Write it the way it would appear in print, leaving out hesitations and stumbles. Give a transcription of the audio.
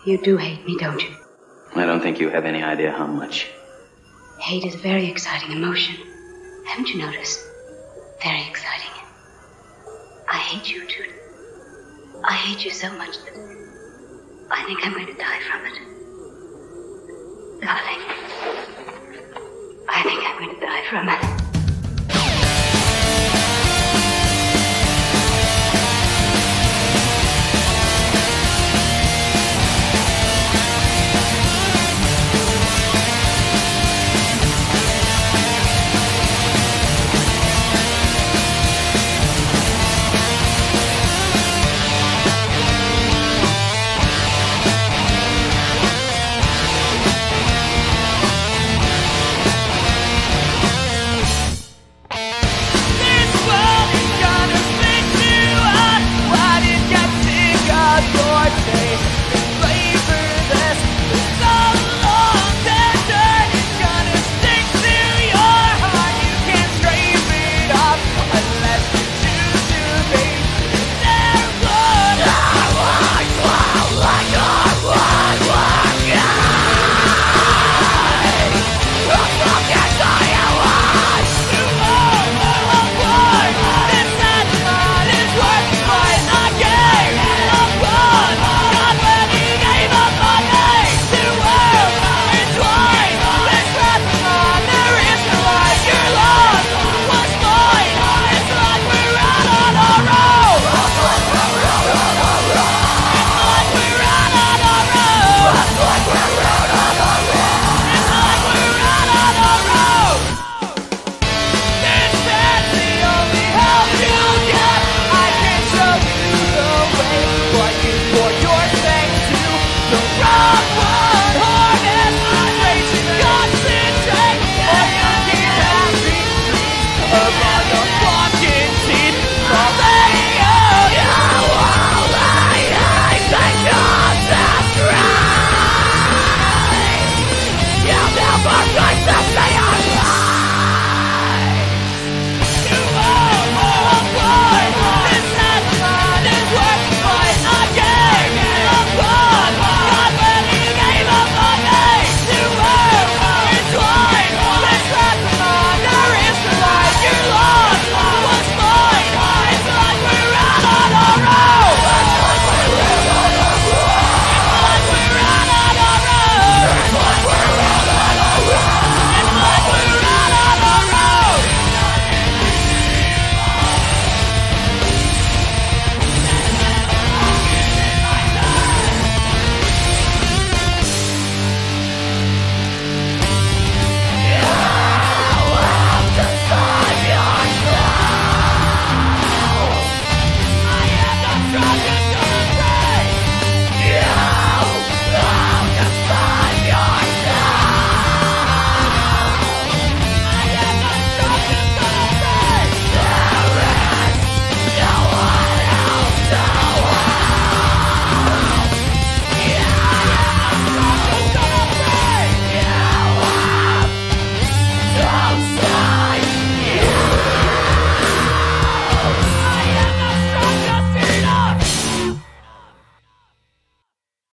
You do hate me, don't you? I don't think you have any idea how much. Hate is a very exciting emotion. Haven't you noticed? Very exciting. I hate you, too. I hate you so much that I think I'm going to die from it. Darling, I think I'm going to die from it.